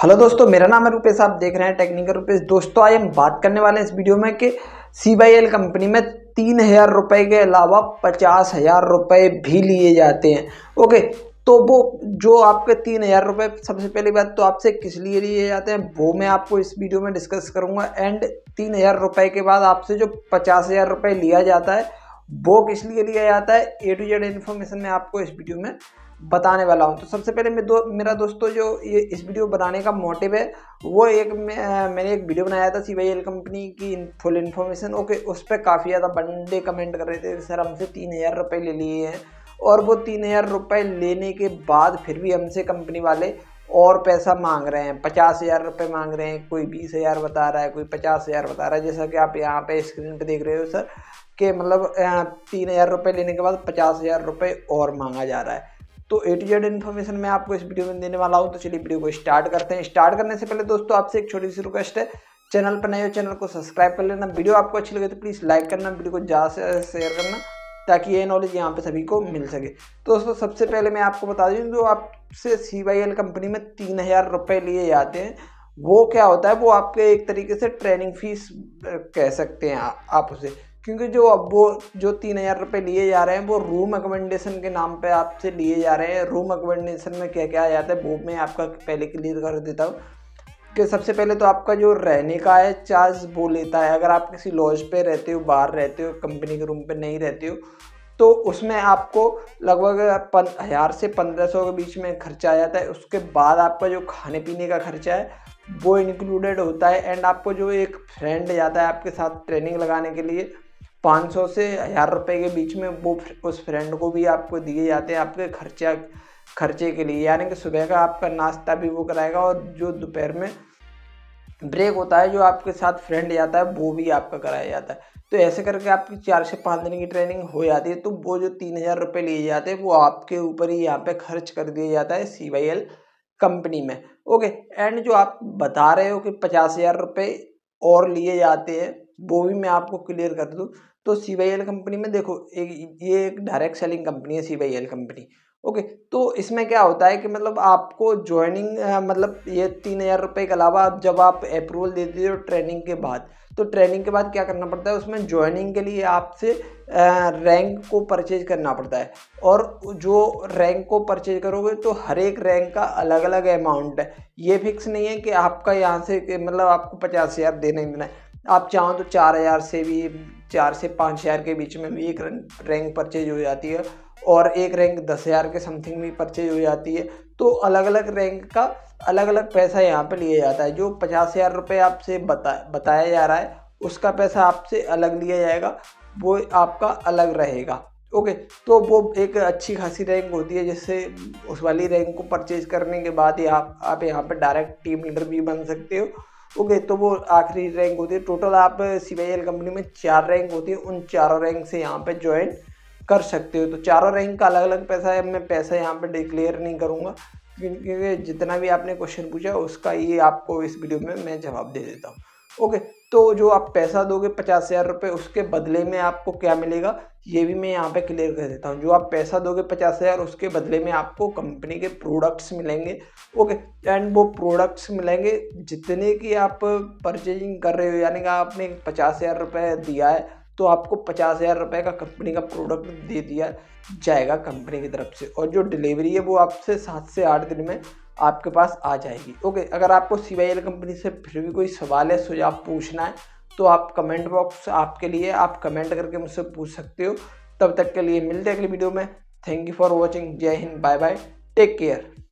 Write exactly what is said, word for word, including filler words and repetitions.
Hello दोस्तों, मेरा नाम है रुपेश। आप देख रहे हैं टेक्निकल रुपेश। दोस्तों आज हम बात करने वाले हैं इस वीडियो में कि सी वाई एल कंपनी में तीन हजार रुपये के अलावा पचास हजार रुपये भी लिए जाते हैं। ओके, तो वो जो आपके तीन हजार रुपये, सबसे पहली बात तो आपसे किस लिए लिए जाते हैं वो मैं आपको इस वीडियो में डिस्कस करूंगा। एंड तीन हजार रुपये के बाद आपसे जो पचास हजार रुपये लिया जाता है वो किस लिए लिया जाता है, ए टू जेड इन्फॉर्मेशन मैं आपको इस वीडियो में बताने वाला हूं। तो सबसे पहले मैं दो मेरा दोस्तों जो ये इस वीडियो बनाने का मोटिव है वो एक मैं, मैंने एक वीडियो बनाया था सी वाई एल कंपनी की फुल इन्फॉर्मेशन। ओके, उस पर काफ़ी ज़्यादा बंदे कमेंट कर रहे थे सर हमसे तीन हज़ार रुपये ले लिए हैं, और वो तीन हज़ार रुपये लेने के बाद फिर भी हमसे कंपनी वाले और पैसा मांग रहे हैं, पचास हज़ार रुपये मांग रहे हैं, कोई बीस हज़ार बता रहा है, कोई पचास हज़ार बता रहा है। जैसा कि आप यहाँ पे स्क्रीन पे देख रहे हो सर कि मतलब तीन हज़ार रुपये लेने के बाद पचास हज़ार रुपये और मांगा जा रहा है। तो ए टू जेड इन्फॉर्मेशन मैं आपको इस वीडियो में देने वाला हूं। तो चलिए वीडियो को स्टार्ट करते हैं। स्टार्ट करने से पहले दोस्तों आपसे एक छोटी सी रिक्वेस्ट है, चैनल पर नए हो चैनल को सब्सक्राइब कर लेना। वीडियो आपको अच्छी लगे तो प्लीज़ लाइक करना, वीडियो को ज़्यादा से शेयर करना ताकि ये नॉलेज यहाँ पे सभी को मिल सके। तो दोस्तों सबसे पहले मैं आपको बता दूँ, जो आपसे सी वाई एल कंपनी में तीन हज़ार रुपये लिए जाते हैं वो क्या होता है, वो आपके एक तरीके से ट्रेनिंग फीस कह सकते हैं आप उसे, क्योंकि जो अब वो जो तीन हज़ार रुपये लिए जा रहे हैं वो रूम अकोमोडेशन के नाम पे आपसे लिए जा रहे हैं। रूम अकोमोडेशन में क्या क्या आ जाता है वो मैं आपका पहले क्लियर कर देता हूँ कि सबसे पहले तो आपका जो रहने का है चार्ज वो लेता है। अगर आप किसी लॉज पे रहते हो, बाहर रहते हो, कंपनी के रूम पे नहीं रहते हो, तो उसमें आपको लगभग हज़ार से पंद्रह सौ के बीच में खर्चा आ जाता है। उसके बाद आपका जो खाने पीने का खर्चा है वो इंक्लूडेड होता है। एंड आपको जो एक फ्रेंड जाता है आपके साथ ट्रेनिंग लगाने के लिए, पाँच सौ से हज़ार रुपये के बीच में वो उस फ्रेंड को भी आपको दिए जाते हैं आपके खर्चा खर्चे के लिए। यानी कि सुबह का आपका नाश्ता भी वो कराएगा, और जो दोपहर में ब्रेक होता है जो आपके साथ फ्रेंड जाता है वो भी आपका कराया जाता है। तो ऐसे करके आपकी चार से पाँच दिन की ट्रेनिंग हो जाती है। तो वो जो तीन हज़ार रुपये लिए जाते हैं वो आपके ऊपर ही यहाँ पे खर्च कर दिया जाता है सी वाई एल कंपनी में। ओके, एंड जो आप बता रहे हो कि पचास हज़ार रुपये और लिए जाते हैं वो भी मैं आपको क्लियर कर दूँ। तो सी वाई एल कंपनी में देखो, एक ये एक डायरेक्ट सेलिंग कंपनी है C Y L company. Okay, तो इसमें क्या होता है कि मतलब आपको ज्वाइनिंग मतलब ये तीन हज़ार रुपये के अलावा आप जब आप अप्रूवल देते हो ट्रेनिंग के बाद, तो ट्रेनिंग के बाद क्या करना पड़ता है, उसमें ज्वाइनिंग के लिए आपसे रैंक को परचेज करना पड़ता है। और जो रैंक को परचेज करोगे तो हर एक रैंक का अलग अलग अमाउंट है। ये फिक्स नहीं है कि आपका यहाँ से मतलब आपको पचास हज़ार देना ही देना है। आप चाहो तो चार हज़ार से भी, चार से पाँच हज़ार के बीच में भी एक रैंक परचेज हो जाती है, और एक रैंक दस हज़ार के समथिंग भी परचेज हो जाती है। तो अलग अलग रैंक का अलग अलग पैसा यहाँ पे लिया जाता है। जो पचास हज़ार रुपये आपसे बता बताया जा रहा है उसका पैसा आपसे अलग लिया जाएगा, वो आपका अलग रहेगा। ओके, तो वो एक अच्छी खासी रैंक होती है, जिससे उस वाली रैंक को परचेज करने के बाद ही आप आप यहाँ पर डायरेक्ट टीम लीडर भी बन सकते हो। ओके, तो वो आखिरी रैंक होती है। टोटल आप सी वाई एल कंपनी में चार रैंक होती है, उन चारों रैंक से यहाँ पे ज्वाइन कर सकते हो। तो चारों रैंक का अलग अलग पैसा है, मैं पैसा यहाँ पे डिक्लेयर नहीं करूँगा क्योंकि जितना भी आपने क्वेश्चन पूछा उसका ये आपको इस वीडियो में मैं जवाब दे देता हूँ। ओके, तो जो आप पैसा दोगे पचास हज़ार रुपये, उसके बदले में आपको क्या मिलेगा ये भी मैं यहाँ पे क्लियर कर देता हूँ। जो आप पैसा दोगे पचास हज़ार, उसके बदले में आपको कंपनी के प्रोडक्ट्स मिलेंगे। ओके, एंड वो प्रोडक्ट्स मिलेंगे जितने की आप परचेजिंग कर रहे हो। यानी कि आपने पचास हज़ार रुपये दिया है तो आपको पचास हज़ार रुपये का कंपनी का प्रोडक्ट दे दिया जाएगा कंपनी की तरफ से, और जो डिलीवरी है वो आपसे सात से आठ दिन में आपके पास आ जाएगी। ओके, अगर आपको सी वाई एल कंपनी से फिर भी कोई सवाल है, सुझाव पूछना है, तो आप कमेंट बॉक्स आपके लिए, आप कमेंट करके मुझसे पूछ सकते हो। तब तक के लिए मिलते हैं अगली वीडियो में। Thank you for watching. जय Hind, bye bye, take care.